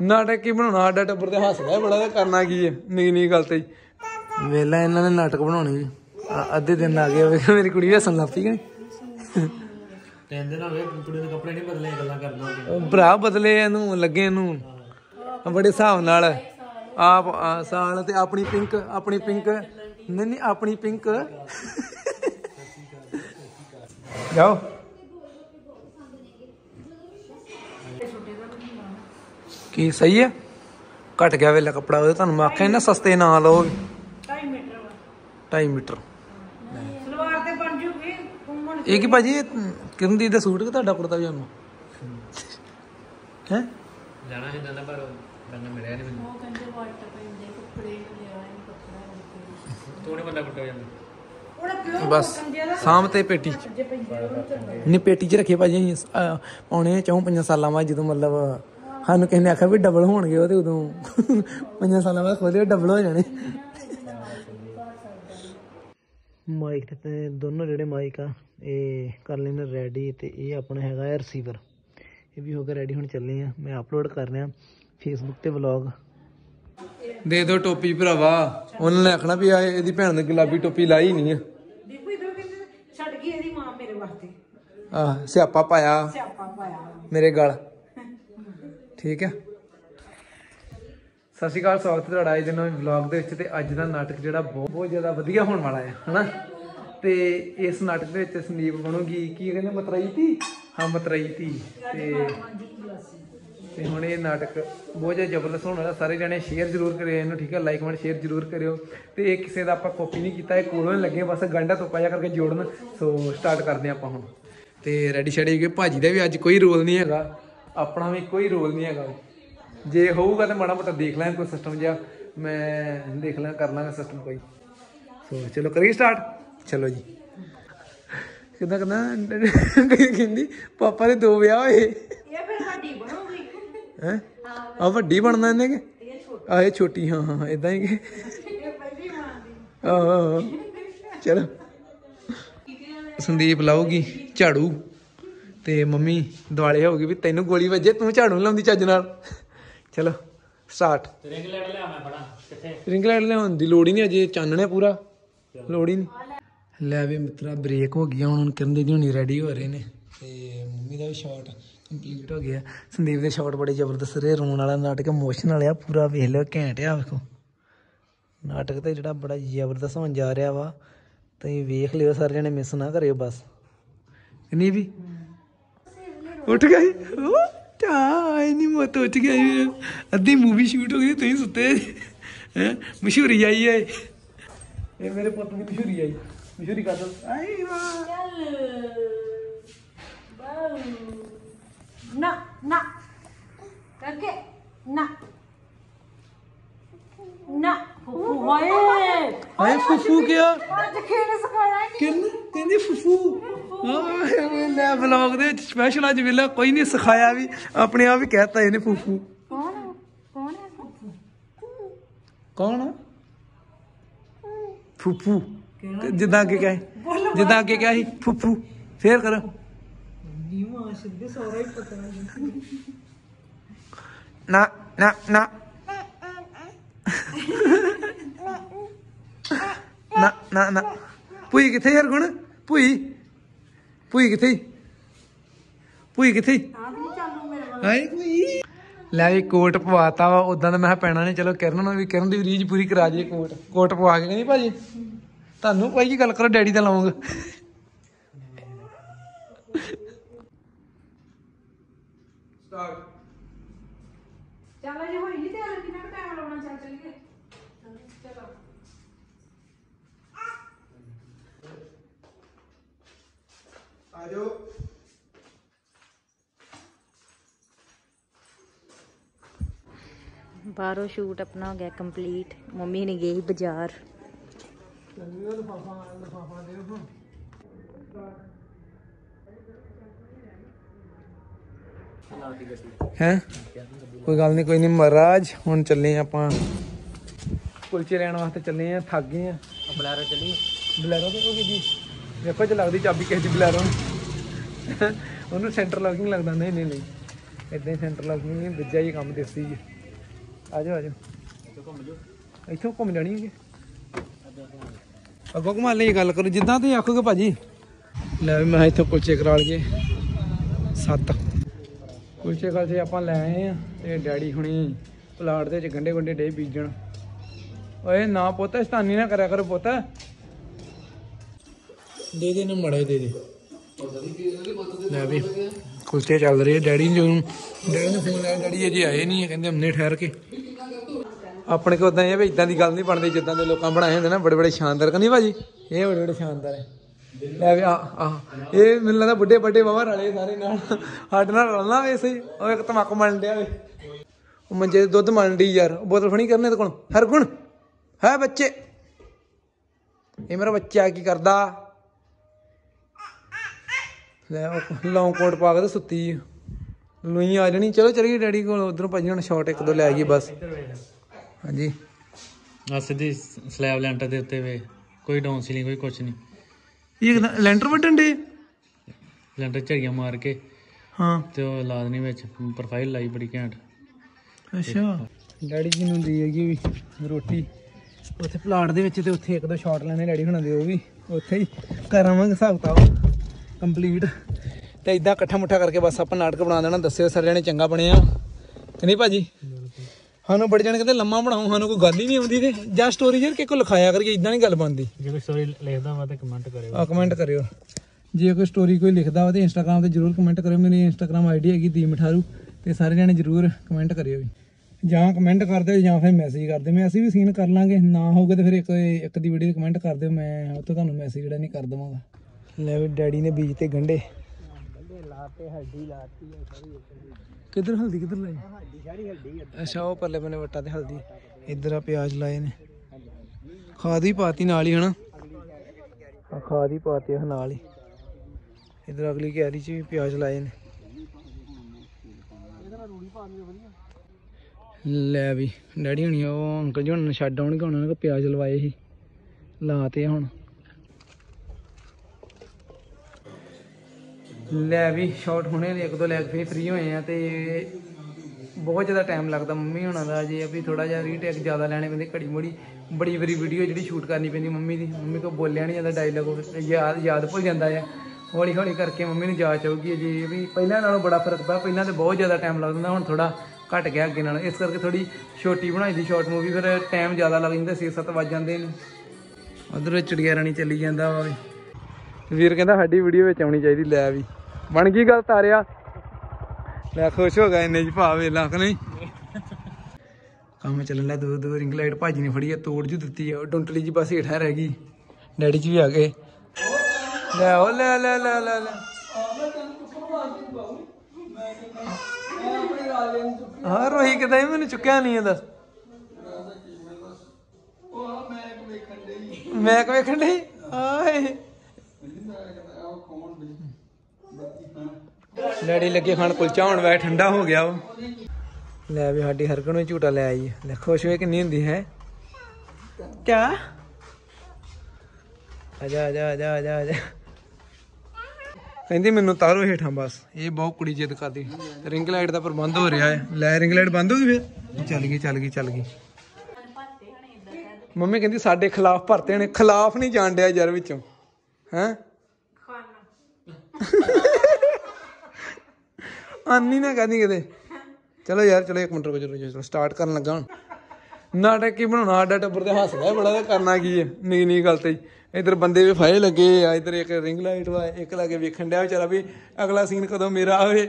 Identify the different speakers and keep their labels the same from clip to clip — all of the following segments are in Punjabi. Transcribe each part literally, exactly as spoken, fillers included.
Speaker 1: नाटक की बनाना साडा टब्बर ते हसदा बड़ा करना की है निक्की निक्की गल ते वेला इन्हां ने नाटक बनाने अद्धे दिन आ गए मेरी कुड़ी हसन लग पई भरा बदले इनू लगे इनू बड़े हिसाब नाल आप साल ते अपनी पिंक अपनी पिंक नहीं नहीं अपनी पिंक जाओ की सही है घट गया वेला कपड़ा तुहानू मैं आख्या ना सस्ते ना लो ढाई मीटर ये की भाजी किरणदीप दा सूट कि तुहाडा कुर्ता पजामा है जाना है जाना पर करना मिलिया नहीं मैनूं वो कहंदे वाट पैंदे कपड़े लिया कपड़ा थोड़े बंदा कुर्ता पजामा बस साम ते पेटी नहीं पेटी च रखे भाजी पौने चौं पंजां सालां बाद जदों मतलब सानूं किसी ने आख्या भी डबल होणगे ओह ते उदों पंजां सालां बाद खोले डबल हो जाने माइक ते दोनों जेहड़े माइक आ ये कर लेने रेडी तो ये अपना हैगा है रिसीवर ये भी हो गया रेडी हुण चले हैं मैं अपलोड कर रहा फेसबुक ते व्लॉग दे दो टोपी भरावा उन्होंने आखना भी ये भैन ने गुलाबी टोपी लाई नहीं है आह स्यापा पाया मेरे गल ठीक है सत श्री अकाल स्वागत है अज के नवे व्लॉग के अज का नाटक जो बहुत बहुत ज़्यादा वधिया होने वाला है है ना तो इस नाटक के संदीप बनूगी की कहते मतराई थी हाँ मतराई थी तो हुण ये नाटक बहुत ज़्यादा जबरदस्त होने वाला सारे जने शेयर जरूर करियो इन्हूं ठीक है लाइक कमेंट शेयर जरूर करियो तो ये किसी का आपां कॉपी नहीं किया कोलों लगे बस गंढा तो पाया करके जोड़न सो स्टार्ट करते हैं आपां हुण तो रेडी शेडी गए भाजी का भी अज कोई रोल नहीं है अपना भी कोई रोल नहीं है जे होगा तो माड़ा मोटा देख लें कोई सिस्टम जहा मैं देख लें कर लाँगा सिस्टम कोई सो चलो करिए स्टार्ट चलो जी किदा करना कहती पापा ने दो ब्याह होए हैं आ वड्डी बनना इन्हें के आ ये छोटी हाँ हाँ इदा ही आहो चलो संदीप लाऊगी झाड़ू ते मम्मी दुआले होगी भी तेनू गोली वजे तू झाड़ू नहीं लाउंदी चज नाल चलो स्टार्ट रिंग लाइट लियाउण दी लोड़ ही नहीं अजे चानने पूरा लोड़ ही नहीं लै भी मित्रा ब्रेक हो गया हुण किरण दी होनी रेडी हो रहे ने ते मम्मी दा भी शॉट कंप्लीट हो गया संदीप दे शॉट बड़े जबरदस्त रहे रोन वाला नाटक इमोशनल आ पूरा वेख लो घैंट आ वेखो नाटक तो जिहड़ा बड़ा जबरदस्त होने जा रहा वा तो वेख लियो सारे जने मिस ना करियो बस नहीं भी उठ गई नहीं मत उठ गई अद्धी मूवी शूट हो गई तुम सुते हैं मशहूरी आई है ये मेरे पुत की मशहूरी आई मशहूरी कर दो
Speaker 2: ना ना करके ना ना फुफू हाय
Speaker 1: हाय फुफू क्या
Speaker 2: आज खेल सिखाया
Speaker 1: किन कहंदी फुफू हां ले व्लॉग दे स्पेशल आज वेला कोई नहीं सिखाया भी अपने आप ही कहता है इन्हें फुफू
Speaker 2: कौन कौन है फुफू
Speaker 1: कौन है फुफू जिदा अगे क्या है जिदा अगे क्या है फुफू फिर करो ना ना ना ना ना ना भूई किथे यार गुण भूई भूई किथे भूई किथे लै भी कोट पवाता वा उदा तो मैं पैना नहीं चलो किरण भी किरण की रीझ पूरी करा दिए कोट कोट पवा के नहीं भाजी तुहानू भाई गल करो डैडी का लाऊंगा
Speaker 2: चलो जी होई नहीं तैयार कितना टाइम लगना चल चलिए चलो
Speaker 1: आ जाओ
Speaker 3: बाहरों शूट अपना हो गया कंप्लीट मम्मी ने गई बाजार
Speaker 1: है कोई गल नहीं कोई नहीं महाराज हुण चले आप कुलचे लैन वास्ते चले हैं थक गए हैं बलैरो चलिए बलैरो तो जी देखो च लगती चाबी किसी बलैरो उन्होंने सेंटर लॉकिंग लगता नहीं नहीं नहीं ਇਦਾਂ ਹੀ ਸੈਂਟਰ ਲੱਗਣੀ ਨਹੀਂ ਦੂਜਾ ਹੀ ਕੰਮ ਦੇਸੀ ਜੀ। ਆ ਜਾਓ ਆ ਜਾਓ ਇੱਥੋਂ ਘੁੰਮ ਜਾਣੀ ਹੈ ਅੱਗੋਂ ਘੁਮਾ ਲਈ ਗੱਲ ਕਰੋ ਜਿੱਦਾਂ ਤੁਸੀਂ ਆਖੋਗੇ ਭਾਜੀ। ਲੈ ਵੀ ਮੈਂ ਇੱਥੋਂ ਕੁਲਚੇ ਕਰਾ ਲਈਏ ਸੱਤ ਕੁਲਚੇ ਖਾਲਚੇ ਆਪਾਂ ਲੈ ਆਏ ਆ ਤੇ ਡੈਡੀ ਹੁਣੀ ਪਲਾਟ ਦੇ ਵਿੱਚ ਗੰਢੇ ਗੁੰਡੇ ਡੇ ਬੀਜਣ। ਓਏ ਨਾ ਪੁੱਤ ਸ਼ਤਾਨੀ ਨਾ ਕਰਿਆ ਕਰੋ ਪੁੱਤ। ਦੇ ਦੇ ਨੂੰ ਮੜੇ ਦੇ ਦੇ। ਲੈ ਵੀ ਕੁਲਚੇ ਚੱਲ ਰਹੇ ਡੈਡੀ ਨੂੰ ਡੈਡੀ ਨੂੰ ਫੋਨ ਲਾਇਆ ਡੈਡੀ ਅਜੇ ਆਏ ਨਹੀਂ ਕਹਿੰਦੇ ਹਮਨੇ ਠਹਿਰ ਕੇ। ਆਪਣੇ ਕੋਲ ਉਦਾਂ ਇਹ ਵੀ ਇਦਾਂ ਦੀ ਗੱਲ ਨਹੀਂ ਬਣਦੀ ਜਿੱਦਾਂ ਦੇ ਲੋਕਾਂ ਬਣਾਏ ਹੁੰਦੇ ਨਾ ਬੜੇ ਬੜੇ ਸ਼ਾਨਦਾਰ ਕਹਿੰਦੇ ਭਾਜੀ ਇਹ ਬੜੇ ਬੜੇ ਸ਼ਾਨਦਾਰ ਹੈ। ਲੈ ਵੀ ਆਹ ਆਹ ਇਹ ਮੈਨੂੰ ਲੱਗਦਾ ਬੁੱਢੇ ਵੱਡੇ ਬਾਬਾ ਰਲੇ ਸਾਰੇ ਨਾਲ ਸਾਡੇ ਨਾਲ ਰਲਣਾ ਵੈਸੇ। ਉਹ ਇੱਕ ਤਮਾਕੂ ਮਲਣ ਡਿਆ ਵੇ ਉਹ ਮੰਜੇ ਦੇ ਦੁੱਧ ਮਲਣ ਡਈ ਯਾਰ। ਉਹ ਬੋਤਲ ਫੜੀ ਕਰਨੇ ਤੇ ਕੋਲ ਹਰਗੁਣ ਹੈ ਬੱਚੇ ਇਹ ਮੇਰਾ ਬੱਚਾ ਕੀ ਕਰਦਾ। ਲੈ ਉਹ ਲੌਂਗ ਕੋਟ ਪਾ ਕੇ ਤੇ ਸੁੱਤੀ ਲੂਈ ਆ ਜਾਣੀ। ਚਲੋ ਚਲੀਏ ਡੈਡੀ ਕੋਲ ਉਧਰੋਂ ਭਾਜੀ ਹੁਣ ਸ਼ਾਰਟ ਇੱਕ ਦੋ ਲੈ ਆਈਏ ਬਸ। ਹਾਂਜੀ
Speaker 4: ਆ ਸਿੱਧੀ ਸਲੈਬ ਲੈਂਟਰ ਦੇ ਉੱਤੇ ਵੇ ਕੋਈ ਡਾਊਨ ਸੀਲਿੰਗ ਕੋਈ ਕੁਛ ਨਹੀਂ।
Speaker 1: ਇਹ ਲੈਂਟਰ ਵੱਢਣ ਡੇ
Speaker 4: ਲੈਂਟਰ ਝੜੀਆਂ ਮਾਰ ਕੇ
Speaker 1: ਹਾਂ
Speaker 4: ਤੇ ਉਹ ਲਾ ਦੇਣੀ ਵਿੱਚ ਪ੍ਰੋਫਾਈਲ ਲਾਈ ਬੜੀ ਘੈਂਟ।
Speaker 1: ਅੱਛਾ ਡੈਡੀ ਜੀ ਨੂੰ ਦੀ ਹੈਗੀ ਵੀ ਰੋਟੀ ਉੱਥੇ ਪਲਾਟ ਦੇ ਵਿੱਚ ਤੇ ਉੱਥੇ ਇੱਕ ਦੋ ਸ਼ਾਟ ਲੈਣੇ ਡੈਡੀ ਹੁਣਾਂ ਦੇ ਉਹ ਵੀ ਉੱਥੇ ਹੀ ਕਰਾਵਾਂਗੇ ਹਿਸਾਬ ਕਿਤਾਬ ਕੰਪਲੀਟ। ਤੇ ਇਦਾਂ ਇਕੱਠਾ ਮੁੱਠਾ ਕਰਕੇ ਬਸ ਆਪਾਂ ਨਾਟਕ ਬਣਾ ਦੇਣਾ। ਦੱਸਿਓ ਸਾਰੇ ਜਣੇ ਚੰਗਾ ਬਣਿਆ ਕਿ ਨਹੀਂ ਭਾਜੀ। ਸਾਨੂੰ ਬੜੇ ਜਣੇ ਕਹਿੰਦੇ ਲੰਮਾ ਬਣਾਓ ਸਾਨੂੰ ਕੋਈ ਗੱਲ ਹੀ ਨਹੀਂ ਆਉਂਦੀ ਤੇ ਜਾਂ ਸਟੋਰੀ ਯਾਰ ਕਿਸੇ ਕੋਲ ਲਿਖਾਇਆ ਕਰੀਏ ਇਦਾਂ ਨਹੀਂ ਗੱਲ ਬਣਦੀ।
Speaker 4: ਜੇ ਕੋਈ ਸਟੋਰੀ ਲਿਖਦਾ ਵਾ ਤਾਂ ਕਮੈਂਟ ਕਰਿਓ।
Speaker 1: ਆ ਕਮੈਂਟ ਕਰਿਓ ਜੇ ਕੋਈ ਸਟੋਰੀ ਕੋਈ ਲਿਖਦਾ ਵਾ ਤੇ ਇੰਸਟਾਗ੍ਰਾਮ ਤੇ ਜ਼ਰੂਰ ਕਮੈਂਟ ਕਰਿਓ। ਮੇਰੀ ਇੰਸਟਾਗ੍ਰਾਮ ਆਈ ਡੀ ਹੈਗੀ ਦੀਮ ਅਠਾਰੂ ਤੇ ਸਾਰੇ ਜਣੇ ਜ਼ਰੂਰ ਕਮੈਂਟ ਕਰਿਓ ਵੀ ਜਾਂ ਕਮੈਂਟ ਕਰ ਦਿਓ ਜਾਂ ਫਿਰ ਮੈਸੇਜ ਕਰ ਦਿਓ। ਮੈਂ ਅਸੀਂ ਵੀ ਸੀਨ ਕਰ ਲਾਂਗੇ ਨਾ ਹੋਊਗਾ ਤੇ ਫਿਰ ਇੱਕ ਇੱਕ ਦੀ ਵੀਡੀਓ ਕਮੈਂਟ ਕਰ ਦਿਓ ਮੈਂ ਉੱਥੇ ਤੁਹਾਨੂੰ ਮੈਸੇਜ ਜਿਹੜਾ ਨਹੀਂ ਕਰ ਦੇਵਾਂਗਾ। ਲੈ ਵੀ ਡੈਡੀ ਨੇ ਬੀਜ ਤੇ ਗੰਢੇ ਲਾਤੇ ਹਲਦੀ ਲਾਤੀ ਕਿੱਧਰ ਹਲਦੀ ਕਿੱਧਰ ਲਾਈ ਅੱਛਾ ਉਹ ਪਰਲੇ ਬੰਨੇ ਵੱਟਾਂ ਤੇ ਹਲਦੀ ਇੱਧਰ ਆ ਪਿਆਜ਼ ਲਾਏ ਨੇ ਖਾਦ ਹੀ ਪਾਤੀ ਨਾਲ ਹੀ ਹਨਾ ਆ ਖਾਦ ਹੀ ਪਾਤੀ ਨਾਲ ਹੀ। ਇੱਧਰ ਅਗਲੀ ਕਿਆਰੀ 'ਚ ਵੀ ਪਿਆਜ਼ ਲਾਏ ਨੇ। ਲੈ ਵੀ ਡੈਡੀ ਹੁਣੀ ਉਹ ਅੰਕਲ ਜੀ ਹੁਣ ਛੱਡ ਆਉਣਗੇ ਉਹਨਾਂ ਨੇ ਪਿਆਜ਼ ਲਵਾਏ ਸੀ ਲਾਤੇ ਹੁਣ। ਲੈ ਵੀ ਸ਼ਾਰਟ ਹੁਣੇ ਇੱਕ ਦੋ ਲੈਗ ਫੇ ਫ੍ਰੀ ਹੋਏ ਆ ਤੇ ਬਹੁਤ ਜ਼ਿਆਦਾ ਟਾਈਮ ਲੱਗਦਾ ਮੰਮੀ ਹੋਣਾ ਦਾ ਜੇ ਵੀ ਥੋੜਾ ਜਿਹਾ ਰੀਟੇਕ ਜ਼ਿਆਦਾ ਲੈਣੇ ਪੈਂਦੇ ਘੜੀ ਮੋੜੀ ਬੜੀ ਬੜੀ ਵੀਡੀਓ ਜਿਹੜੀ ਸ਼ੂਟ ਕਰਨੀ ਪੈਂਦੀ ਮੰਮੀ ਦੀ। ਮੰਮੀ ਕੋਲ ਬੋਲਿਆ ਨਹੀਂ ਜਾਂਦਾ ਡਾਇਲੋਗ ਯਾਦ ਯਾਦ ਭੁੱਲ ਜਾਂਦਾ ਹੈ। ਹੌਲੀ ਹੌਲੀ ਕਰਕੇ ਮੰਮੀ ਨੂੰ ਜਾਚ ਆਊਗੀ ਜੇ ਵੀ ਪਹਿਲਾਂ ਨਾਲੋਂ ਬੜਾ ਫਰਕ ਪਿਆ। ਪਹਿਲਾਂ ਤਾਂ ਬਹੁਤ ਜ਼ਿਆਦਾ ਟਾਈਮ ਲੱਗ ਜਾਂਦਾ ਹੁਣ ਥੋੜਾ ਘਟ ਗਿਆ ਅੱਗੇ ਨਾਲ ਇਸ ਕਰਕੇ ਥੋੜੀ ਛੋਟੀ ਬਣਾਈ ਦੀ ਸ਼ਾਰਟ ਮੂਵੀ ਫਿਰ ਟਾਈਮ ਜ਼ਿਆਦਾ ਲੱਗ ਜਾਂਦਾ ਛੇ ਸੱਤ ਵੱਜ ਜਾਂਦੇ ਨੇ। ਉਧਰ ਚਿੜੀਆ ਰਾਣੀ ਚੱਲੀ ਜਾਂਦਾ ਵਾ ਵੀ ਵੀਰ ਕਹਿੰਦਾ ਸਾਡੀ ਵੀਡੀਓ ਵਿੱਚ ਆਉਣੀ ਚਾਹੀਦੀ। ਲੈ ਵੀ ਬਣ ਗਈ ਗੱਲ ਤਾਰਿਆ ਲੈ ਖੁਸ਼ ਹੋ ਗਿਆ ਇੰਨੇ ਚ ਭਾ ਵੇਲਾ ਕਿ ਨਹੀਂ ਕੰਮ ਚੱਲਣ ਲਿਆ ਦੂਰ ਦੂਰ ਰਿੰਗ ਲਾਈਟ ਭਾਜੀ ਨੇ ਫੜੀ ਆ ਤੋੜ ਜੂ ਦਿੱਤੀ ਆ ਡੁੰਟਲੀ ਜੀ ਬਸ ਹੇਠਾਂ ਰਹਿ ਗਈ। ਡੈਡੀ ਜੀ ਵੀ ਆ ਗਏ ਲੈ ਉਹ ਲੈ ਲੈ ਲੈ ਲੈ ਲੈ ਹਾਂ ਰੋਹੀ ਕਿਦਾਂ ਮੈਨੂੰ ਚੁੱਕਿਆ ਨਹੀਂ ਇਹਦਾ ਮੈਂ ਕਿ ਵੇਖਣ ਡਈ ਆਏ ਡੈਡੀ ਲੱਗੇ ਖਾਣ ਕੁਲਚਾ ਹੁਣ ਵੈ ਠੰਡਾ ਹੋ ਗਿਆ ਉਹ। ਲੈ ਵੀ ਸਾਡੀ ਹਰਕਣ ਨੂੰ ਝੂਟਾ ਲੈ ਆਈ ਲੈ ਖੁਸ਼ ਹੋਏ ਕਿੰਨੀ ਹੁੰਦੀ ਹੈ ਕਿਆ ਆਜਾ ਆਜਾ ਆਜਾ ਆਜਾ ਆਜਾ ਕਹਿੰਦੀ ਮੈਨੂੰ ਤਾਰੋ ਹੇਠਾਂ ਬਸ। ਇਹ ਬਹੁਤ ਕੁੜੀ ਜਿੱਦ ਕਰਦੀ ਰਿੰਗ ਲਾਈਟ ਦਾ ਪ੍ਰਬੰਧ ਹੋ ਰਿਹਾ ਹੈ। ਲੈ ਰਿੰਗ ਲਾਈਟ ਬੰਦ ਹੋ ਗਈ ਫਿਰ ਚੱਲ ਗਈ ਚੱਲ ਗਈ ਚੱਲ ਗਈ। ਮੰਮੀ ਕਹਿੰਦੀ ਸਾਡੇ ਖਿਲਾਫ ਭਰਤੇ ਨੇ ਖਿਲਾਫ ਨਹੀਂ ਜਾਣ ਡਿਆ ਯਾਰ ਵਿੱਚੋਂ ਹੈਂ ਆਨੀ ਨਾ ਕਹਿੰਦੀ ਕਿਤੇ। ਚਲੋ ਯਾਰ ਚਲੋ ਇੱਕ ਮਿੰਟ ਰੁਕੋ ਚਲੋ ਚਲੋ ਸਟਾਰਟ ਕਰਨ ਲੱਗਾ ਹੁਣ ਨਾਟਕ ਕੀ ਬਣਾਉਣਾ। ਸਾਡਾ ਟੱਬਰ ਤੇ ਹੱਸਦਾ ਬੜਾ ਤੇ ਕਰਨਾ ਕੀ ਹੈ ਨੀ ਨੀ ਗੱਲ ਤੇ। ਇੱਧਰ ਬੰਦੇ ਵੀ ਫਾਇਲ ਲੱਗੇ ਆ ਇੱਧਰ ਇੱਕ ਰਿੰਗ ਲਾਈਟ ਵਾ ਇੱਕ ਲਾਗੇ ਵੇਖਣ ਡਿਆ ਵਿਚਾਰਾ ਵੀ ਅਗਲਾ ਸੀਨ ਕਦੋਂ ਮੇਰਾ ਆਵੇ।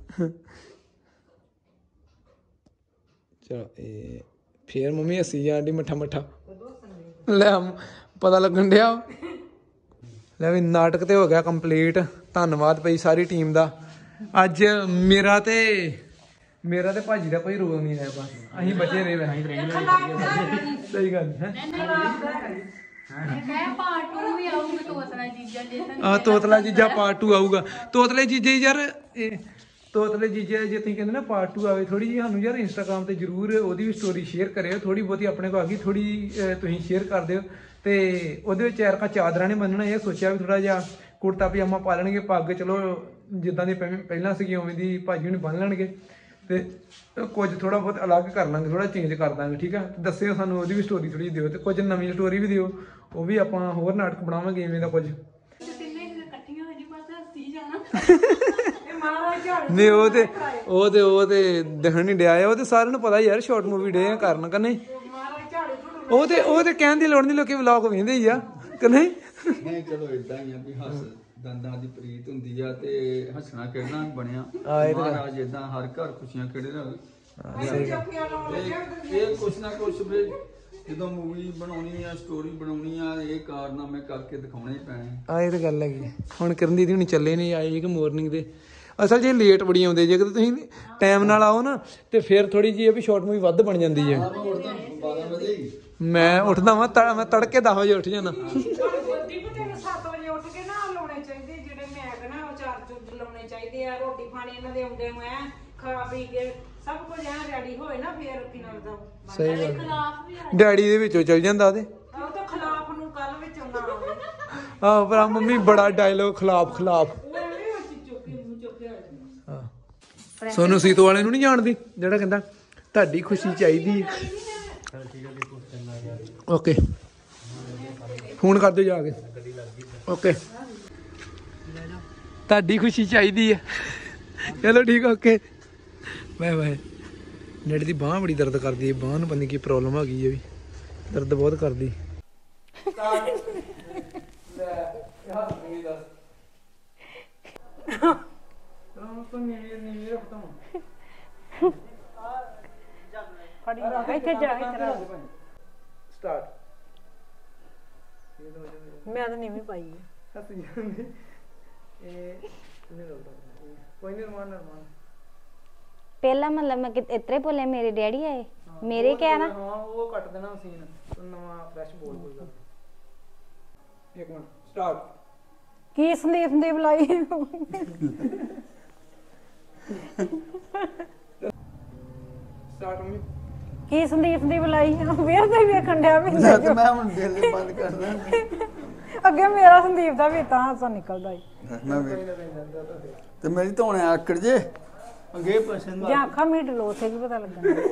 Speaker 1: ਚਲੋ ਇਹ ਫੇਰ ਮੰਮੀ ਹੱਸੀ ਜਾਂਦੀ ਮੱਠਾ ਮੱਠਾ ਲੈ ਪਤਾ ਲੱਗਣ ਡਿਆ। ਲੈ ਵੀ ਨਾਟਕ ਤੇ ਹੋ ਗਿਆ ਕੰਪਲੀਟ। ਧੰਨਵਾਦ ਭਾਈ ਸਾਰੀ ਟੀਮ ਦਾ। ਅੱਜ ਮੇਰਾ ਤੇ ਮੇਰਾ ਤੇ ਭਾਜੀ ਦਾ ਕੋਈ ਰੋਲ ਨਹੀਂ ਹੈ ਬਸ ਅਸੀਂ ਬਚੇ ਰਹੇ ਵੈਸੇ ਸਹੀ ਗੱਲ ਹੈ। ਆ ਤੋਤਲਾ ਜੀਜਾ ਪਾਰਟ ਟੂ ਆਊਗਾ। ਤੋਤਲੇ ਜੀਜੇ ਯਾਰ ਇਹ ਤੋਤਲੇ ਜੀਜੇ ਜੇ ਤੁਸੀਂ ਕਹਿੰਦੇ ਨਾ ਪਾਰਟ ਟੂ ਆਵੇ ਥੋੜੀ ਜਿਹੀ ਸਾਨੂੰ ਯਾਰ ਇੰਸਟਾਗ੍ਰਾਮ ਤੇ ਜ਼ਰੂਰ ਉਹਦੀ ਵੀ ਸਟੋਰੀ ਸ਼ੇਅਰ ਕਰਿਓ। ਥੋੜੀ ਬਹੁਤੀ ਆਪਣੇ ਕੋਲ ਆ ਗਈ ਥੋੜੀ ਤੁਸੀਂ ਸ਼ੇਅਰ ਕਰ ਦਿਓ ਤੇ ਉਹਦੇ ਵਿੱਚ ਯਾਰ ਕਾ ਚਾਦਰਾਂ ਨੇ ਬੰਨਣਾ ਇਹ ਸੋਚਿਆ ਵੀ ਥੋੜਾ ਜਿਹਾ ਕੁੜਤਾ ਪਜਾਮਾ ਪਾ ਲੈਣਗੇ ਪੱਗ ਚਲੋ ਜਿੱਦਾਂ ਦੀ ਪਹਿ- ਪਹਿਲਾਂ ਸੀਗੀ ਉਵੇਂ ਦੀ ਭਾਜੀ ਹੁਣੀ ਬੰਨ ਲੈਣਗੇ ਤੇ ਕੁਝ ਥੋੜਾ ਬਹੁਤ ਅਲੱਗ ਕਰ ਲਾਂਗੇ, ਥੋੜਾ ਚੇਂਜ ਕਰ ਦਾਂਗੇ। ਠੀਕ ਆ, ਦੱਸਿਓ ਸਾਨੂੰ ਉਹਦੀ ਵੀ ਸਟੋਰੀ ਥੋੜੀ ਦਿਓ ਤੇ ਕੁਝ ਨਵੀਂ ਸਟੋਰੀ ਵੀ ਦਿਓ, ਉਹ ਵੀ ਆਪਾਂ ਹੋਰ ਨਾਟਕ ਬਣਾਵਾਂਗੇ ਇਵੇਂ ਦਾ ਕੁਝ। ਨਹੀਂ ਉਹ ਤੇ ਉਹ ਤੇ ਉਹ ਤੇ ਦਿਖਣ ਨਹੀਂ ਡਿਆ, ਉਹ ਤੇ ਸਾਰਿਆਂ ਨੂੰ ਪਤਾ ਯਾਰ ਸ਼ਾਰਟ ਮੂਵੀ ਡੇ ਕਰਨ ਕਿ ਨਹੀਂ। ਉਹ ਤੇ ਉਹ ਤੇ ਕਹਿਣ ਦੀ ਲੋੜ ਨਹੀਂ, ਲੋਕੀ ਵਲੌਗ ਵੇਖਦੇ ਹੀ ਆ ਕਿ ਨਹੀਂ।
Speaker 5: ਨਹੀਂ ਚਲੋ ਇਦਾਂ ਹੀ ਆ ਵੀ ਹੱਸ ਦੰਦਾਂ ਦੀ ਪ੍ਰੀਤ ਹੁੰਦੀ ਆ ਤੇ ਹੱਸਣਾ ਖੇਡਣਾ ਬਣਿਆ ਮਹਾਰਾਜ ਇਦਾਂ ਹਰ ਘਰ ਖੁਸ਼ੀਆਂ ਖੇੜੇ ਰਹੇ। ਇਹ ਕੁਛ ਨਾ ਕੁਛ ਵੀ ਜਦੋਂ ਮੂਵੀ ਬਣਾਉਣੀ ਆ, ਸਟੋਰੀ ਬਣਾਉਣੀ ਆ, ਇਹ ਕਾਰਨਾਮੇ ਕਰਕੇ ਦਿਖਾਉਣੇ ਹੀ ਪੈਣੇ
Speaker 1: ਆ। ਇਹ ਤਾਂ ਗੱਲ ਹੈਗੀ। ਹੁਣ ਕਰਨ ਦੀਦੀ ਹੁਣੀ ਚੱਲੇ ਨਹੀਂ ਆਏ ਕਿ ਮੋਰਨਿੰਗ ਦੇ, ਅਸਲ ਜੇ ਲੇਟ ਬੜੀ ਆਉਂਦੇ, ਜੇ ਤੁਸੀਂ ਟਾਈਮ ਨਾਲ ਆਓ ਨਾ ਤੇ ਫਿਰ ਥੋੜੀ ਜਿਹੀ ਵੀ ਸ਼ਾਰਟ ਮੂਵੀ ਵੱਧ ਬਣ ਜਾਂਦੀ ਹੈ।
Speaker 5: ਬਾਰਾਂ ਵਜੇ
Speaker 1: ਮੈਂ ਉੱਠਦਾ ਵਾਂ, ਮੈਂ ਤੜਕੇ ਦਸ ਵਜੇ ਉੱਠ ਜਾਣਾ।
Speaker 2: ਸੱਤ ਵਜੇ ਉੱਠ ਕੇ ਨਾ ਲਾਉਣੇ ਚਾਹੀਦੇ ਜਿਹੜੇ ਮੈਂ ਕਹਿੰਦਾ ਉਹ ਚਾਰ ਚੁੱਜ ਲਾਉਣੇ ਚਾਹੀਦੇ ਆ। ਰੋਟੀ ਪਾਣੀ ਇਹਨਾਂ ਦੇ ਆਉਂਦੇ ਨੂੰ ਐ ਖਾ ਪੀ ਕੇ ਸਭ ਕੁਝ ਐ ਰੈਡੀ ਹੋਏ ਨਾ ਫੇਰ ਕੀ ਨਾਲ ਦਾ
Speaker 1: ਸਹੀ ਗੱਲ। ਡੈਡੀ ਦੇ ਵਿੱਚੋਂ ਚਲ ਜਾਂਦਾ ਉਹਦੇ,
Speaker 2: ਉਹ ਤਾਂ ਖਿਲਾਫ ਨੂੰ ਕੱਲ ਵਿੱਚ ਆਉਣਾ ਆਵੇ।
Speaker 1: ਆਹੋ ਪਰ ਮੰਮੀ ਬੜਾ ਡਾਇਲੋਗ ਖਿਲਾਫ ਖਿਲਾਫ। ਸੋਨੂੰ ਸੀਤੋ ਵਾਲੇ ਨੂੰ ਨਹੀਂ ਜਾਣਦੀ ਜਿਹੜਾ ਕਹਿੰਦਾ ਤੁਹਾਡੀ ਖੁਸ਼ੀ ਚਾਹੀਦੀ ਹੈ। ਓਕੇ ਫੋਨ ਕਰ ਦਿਓ ਜਾ ਕੇ। ਓਕੇ ਤੁਹਾਡੀ ਖੁਸ਼ੀ ਚਾਹੀਦੀ ਹੈ। ਚਲੋ ਠੀਕ ਹੈ, ਓਕੇ ਬਾਏ ਬਾਏ। ਡੈਡੀ ਦੀ ਬਾਂਹ ਬੜੀ ਦਰਦ ਕਰਦੀ ਹੈ, ਬਾਂਹ ਨੂੰ ਪਤਾ ਨਹੀਂ ਕੀ ਪ੍ਰੋਬਲਮ ਆ ਗਈ ਹੈ, ਵੀ ਦਰਦ ਬਹੁਤ ਕਰਦੀ।
Speaker 2: ਇੱਥੇ ਜਾ ਇੱਥੇ
Speaker 1: ਸਟਾਰਟ।
Speaker 2: ਮੈਂ ਤਾਂ ਨਹੀਂ ਵੀ ਪਾਈ ਹੈ।
Speaker 1: ਇਹ ਕੋਈ ਨਹੀਂ ਰਮਾਨ ਰਮਾਨ
Speaker 3: ਪਹਿਲਾ ਮਤਲਬ ਮੈਂ ਕਿ ਇਤਰੇ ਬੋਲੇ ਮੇਰੇ ਡੈਡੀ ਆਏ ਮੇਰੇ ਕਿਹਾ ਨਾ।
Speaker 1: ਹਾਂ ਉਹ ਕੱਟ ਦੇਣਾ ਸੀਨ, ਨਵਾਂ ਫਰੈਸ਼ ਬੋਲ ਕੋਈ ਗੱਲ। ਇੱਕ ਮਿੰਟ ਸਟਾਰਟ।
Speaker 2: ਕੀ ਸੰਦੀਪ ਦੀ ਬੁਲਾਈ
Speaker 1: ਸਟਾਰਟ ਮੰਮੀ।
Speaker 2: ਕੀ ਸੰਦੀਪ ਦੀ ਬੁਲਾਈ ਵੇਰ ਤੇ ਵੇਖਣ ਡਿਆ ਮੈਨੂੰ।
Speaker 5: ਮੈਂ ਹੁਣ ਦਿਲ ਬੰਦ ਕਰਦਾ।
Speaker 2: ਅੱਗੇ ਮੇਰਾ ਸੰਦੀਪ ਦਾ ਵੀ ਤਾਂ ਹਾਸਾ ਨਿਕਲਦਾ ਈ।
Speaker 5: ਤੇ ਮੇਰੀ ਧੋਣੇ ਆਕੜ ਜੇ ਅੱਗੇ ਪਸੰਦ
Speaker 2: ਜਾਂ ਅੱਖਾਂ ਮੀਟ ਲੋ ਥੇ ਕੀ ਪਤਾ ਲੱਗਣਾ।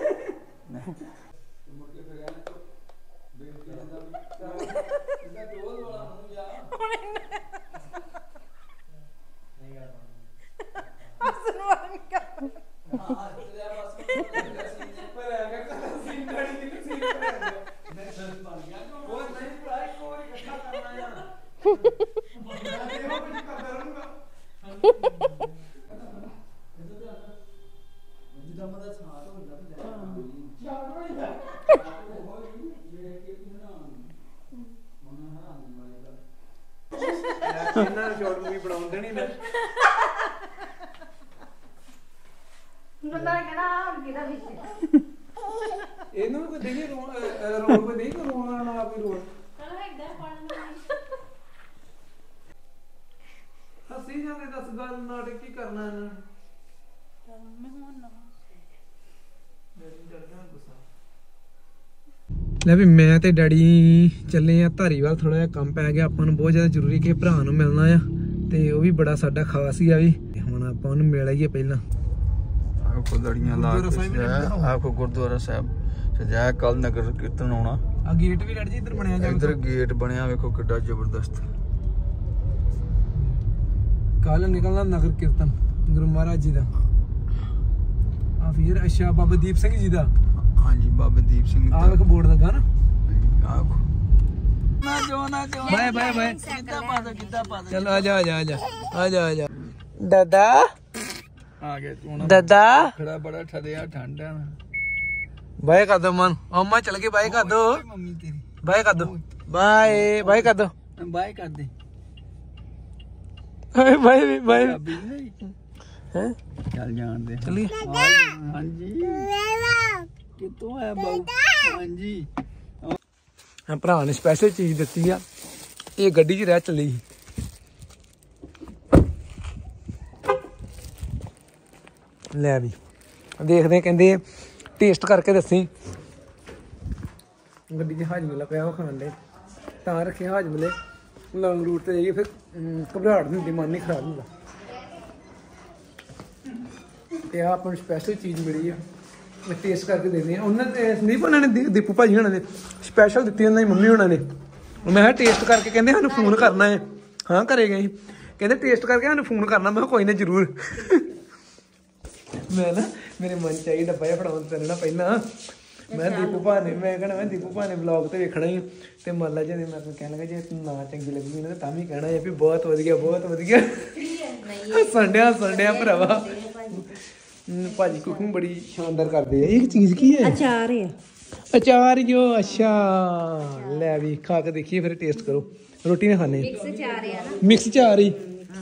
Speaker 1: ਇਹਨਾਂ ਸ਼ਾਰਟ ਮੂਵੀ ਬਣਾਉਣ ਦੇਣੀ ਨਾ। ਇਹਨੂੰ ਕੋਈ ਦੇਖੀ ਰੋਣ ਰੋਣ ਕੋਈ ਦੇਖ ਰੋਣ ਵਾਲਾ ਕੋਈ ਰੋਣ ਹੱਸੀ ਜਾਂਦੇ। ਦਸ ਗੱਲ ਨਾਟਕ ਕੀ ਕਰਨਾ ਇਹਨਾਂ ਨੇ। ਲੈ ਵੀ ਮੈਂ ਤੇ ਡੈਡੀ ਚੱਲੇ ਆ ਧਾਰੀਵਾਲ, ਥੋੜਾ ਜਿਹਾ ਕੰਮ ਪੈ ਗਿਆ ਆਪਾਂ ਨੂੰ ਬਹੁਤ ਜ਼ਿਆਦਾ ਜ਼ਰੂਰੀ ਕਿ ਭਰਾ ਨੂੰ ਮਿਲਣਾ ਆ ਤੇ ਉਹ ਵੀ ਬੜਾ ਸਾਡਾ ਖਾਸ ਹੀ ਆ ਵੀ। ਹੁਣ ਆਪਾਂ ਉਹਨੂੰ ਮਿਲ ਆਈਏ ਪਹਿਲਾਂ।
Speaker 5: ਆਖੋ ਲੜੀਆਂ ਲਾ ਕੇ ਆਖੋ ਗੁਰਦੁਆਰਾ ਸਾਹਿਬ ਸਜਾਇਆ, ਕੱਲ ਨਗਰ ਕੀਰਤਨ ਆਉਣਾ।
Speaker 1: ਆ ਗੇਟ ਵੀ ਡੈਡੀ ਜੀ ਇੱਧਰ ਬਣਿਆ ਜਾ।
Speaker 5: ਇੱਧਰ ਗੇਟ ਬਣਿਆ ਵੇਖੋ ਕਿੱਡਾ ਜ਼ਬਰਦਸਤ।
Speaker 1: ਕੱਲ ਨਿਕਲਣਾ ਨਗਰ ਕੀਰਤਨ ਗੁਰੂ ਮਹਾਰਾਜ ਜੀ ਦਾ। ਆ ਫਿਰ ਅੱਛਾ ਬਾਬਾ ਦੀਪ ਸਿੰਘ ਜੀ ਦਾ।
Speaker 5: ਹਾਂਜੀ ਬਾਬਾ ਦੀਪ ਸਿੰਘ
Speaker 1: ਆ ਵੇਖ ਬੋਰਡ ਲੱਗਾ ਨਾ।
Speaker 5: ਆਖੋ ਨਾ ਜੋ ਨਾ ਜੋ
Speaker 1: ਬਾਏ ਬਾਏ ਬਾਏ।
Speaker 5: ਕਿੱਦਾਂ ਪਾ ਦੋ ਕਿੱਦਾਂ ਪਾ ਦੋ।
Speaker 1: ਚਲੋ ਆ ਜਾ ਆ ਜਾ ਆ ਜਾ ਆ ਜਾ ਆ ਜਾ। ਦਾਦਾ
Speaker 5: ਆ ਗਿਆ ਤੂੰ
Speaker 1: ਦਾਦਾ
Speaker 5: ਖੜਾ ਬੜਾ ਠਰਿਆ ਠੰਡ ਆ।
Speaker 1: ਬਾਏ ਕਰ ਦੋ ਮਨ। ਅੰਮਾ ਚਲ ਗਏ, ਬਾਏ ਕਰ ਦੋ।
Speaker 5: ਮੰਮੀ ਤੇਰੀ
Speaker 1: ਬਾਏ ਕਰ ਦੋ। ਬਾਏ ਬਾਏ ਕਰ ਦੋ।
Speaker 5: ਬਾਏ ਕਰ ਦੇ।
Speaker 1: ਬਾਏ ਬਾਏ ਬਾਏ ਹੈ।
Speaker 5: ਚੱਲ ਜਾਣ ਦੇ।
Speaker 1: ਚੱਲੀ
Speaker 5: ਹਾਂਜੀ ਕਿੱਥੋਂ ਆਇਆ ਬਾਊ। ਹਾਂਜੀ
Speaker 1: ਆ ਭਰਾ ਨੇ ਸਪੈਸ਼ਲ ਚੀਜ਼ ਦਿੱਤੀ ਆ। ਇਹ ਗੱਡੀ 'ਚ ਰਹਿ ਚੱਲੀ। ਲੈ ਵੀ ਦੇਖਦੇ ਕਹਿੰਦੇ ਟੇਸਟ ਕਰਕੇ ਦੱਸੀ। ਗੱਡੀ 'ਚ ਹਾਜਮਲਾ ਪਿਆ ਉਹ ਖਾਣ ਦੇ ਤਾਂ ਰੱਖਿਆ ਹਾਜਮਲੇ। ਲੌਂਗ ਰੂਟ ਤੇ ਜਾਈਏ ਫਿਰ ਘਬਰਾਹਟ ਹੁੰਦੀ, ਮਨ ਨਹੀਂ ਖਰਾਬ ਹੁੰਦਾ। ਤੇ ਆ ਆਪਾਂ ਨੂੰ ਸਪੈਸ਼ਲ ਚੀਜ਼ ਮਿਲੀ ਆ, ਮੈਂ ਟੇਸਟ ਕਰਕੇ ਦੇਖਦੇ ਆ। ਉਹਨਾਂ ਨੇ ਸੰਦੀਪ ਉਹਨਾਂ ਨੇ ਦੀ- ਦੀਪੂ ਭਾਜੀ ਉਹਨਾਂ ਨੇ ਸਪੈਸ਼ਲ ਦਿੱਤੀ, ਉਹਨਾਂ ਦੀ ਮੰਮੀ ਉਹਨਾਂ ਨੇ। ਮੈਂ ਕਿਹਾ ਟੇਸਟ ਕਰਕੇ, ਕਹਿੰਦੇ ਸਾਨੂੰ ਫੋਨ ਕਰਨਾ ਹੈ। ਹਾਂ ਘਰੇ ਗਏ, ਕਹਿੰਦੇ ਟੇਸਟ ਕਰਕੇ ਸਾਨੂੰ ਫੋਨ ਕਰਨਾ। ਮੈਂ ਕਿਹਾ ਕੋਈ ਨਾ ਜ਼ਰੂਰ। ਮੈਂ ਨਾ ਮੇਰੇ ਮਨ ਚ ਆਈ ਡੱਬਾ ਜਿਹਾ ਫੜਾਉਣ ਤੇ ਨਾ ਪਹਿਲਾਂ ਮੈਂ ਦੀਪੂ ਭਾ ਨੇ, ਮੈਂ ਕਹਿਣਾ ਮੈਂ ਦੀਪੂ ਭਾ ਨੇ ਵਲੌਗ ਤੇ ਵੇਖਣਾ ਹੀ ਤੇ ਮੰਨ ਲਾ ਜੇ ਮੈਂ ਕਹਿਣ ਲੱਗਾ ਜੇ ਨਾ ਚੰਗੀ ਲੱਗੀ ਨਾ ਤਾਂ ਵੀ ਕਹਿਣਾ ਹੈ ਵੀ ਬਹੁਤ ਵਧੀਆ ਬਹੁਤ ਵਧੀਆ। ਸੰਡਿਆ ਸੰਡਿਆ ਭਰਾਵਾ ਭਾਜੀ ਕੁਕਿੰਗ ਬੜੀ ਸ਼ਾਨਦਾਰ ਕਰਦੇ ਆ। ਇਹ ਚੀਜ਼ ਕੀ ਹੈ?
Speaker 2: ਅਚਾਰ ਆ।
Speaker 1: ਅਚਾਰ ਜੋ, ਅੱਛਾ ਲੈ ਵੀ ਖਾ ਕੇ ਦੇਖੀਏ ਫਿਰ ਟੇਸਟ ਕਰੋ। ਰੋਟੀ ਨਾਲ ਖਾਣੇ
Speaker 3: ਮਿਕਸ ਚਾਰ ਆ ਨਾ,
Speaker 1: ਮਿਕਸ ਚਾਰ ਹੀ।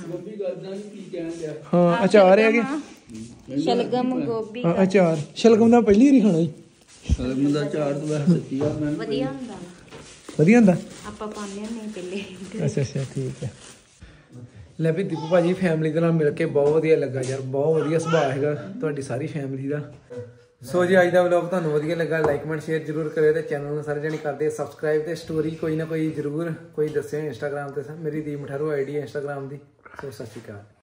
Speaker 1: ਹਾਂ ਅਚਾਰ ਹੈਗੇ,
Speaker 3: ਸ਼ਲਗਮ ਗੋਭੀ
Speaker 1: ਹਾਂ ਅਚਾਰ। ਸ਼ਲਗਮ ਦਾ ਪਹਿਲੀ ਵਾਰੀ ਖਾਣਾ ਜੀ।
Speaker 5: ਸ਼ਲਗਮ ਦਾ ਚਾਰ ਤੋਂ ਵੈਸੇ ਸੱਚੀ ਆ ਮੈਂ
Speaker 3: ਵਧੀਆ ਹੁੰਦਾ,
Speaker 1: ਵਧੀਆ ਹੁੰਦਾ।
Speaker 3: ਆਪਾਂ ਪਾਉਂਦੇ ਨਹੀਂ ਪਹਿਲੇ।
Speaker 1: ਅੱਛਾ ਅੱਛਾ ਠੀਕ ਹੈ। ਲੈ ਵੀ ਦੀਪੂ ਭਾਜੀ ਫੈਮਿਲੀ ਦੇ ਨਾਲ ਮਿਲ ਕੇ ਬਹੁਤ ਵਧੀਆ ਲੱਗਾ ਯਾਰ, ਬਹੁਤ ਵਧੀਆ ਸੁਭਾਅ ਹੈਗਾ ਤੁਹਾਡੀ ਸਾਰੀ ਫੈਮਿਲੀ ਦਾ। ਸੋ ਜੀ ਅੱਜ ਦਾ ਵਲੌਗ ਤੁਹਾਨੂੰ ਵਧੀਆ ਲੱਗਾ, ਲਾਈਕ ਕਮੈਂਟ ਸ਼ੇਅਰ ਜ਼ਰੂਰ ਕਰਿਓ ਤੇ ਚੈਨਲ ਨੂੰ ਸਾਰੇ ਜਣੇ ਕਰਦੇ ਸਬਸਕ੍ਰਾਈਬ ਤੇ ਸਟੋਰੀ ਕੋਈ ਨਾ ਕੋਈ ਜ਼ਰੂਰ ਕੋਈ ਦੱਸਿਓ ਇੰਸਟਾਗ੍ਰਾਮ ਤੇ। ਮੇਰੀ ਦੀਪ ਮਠਾਰੂ ਆਈਡੀ ਹੈ ਇੰਸਟਾਗ੍ਰਾਮ ਦੀ। ਸੋ ਸਤਿ ਸ਼੍ਰੀ ਅਕਾਲ।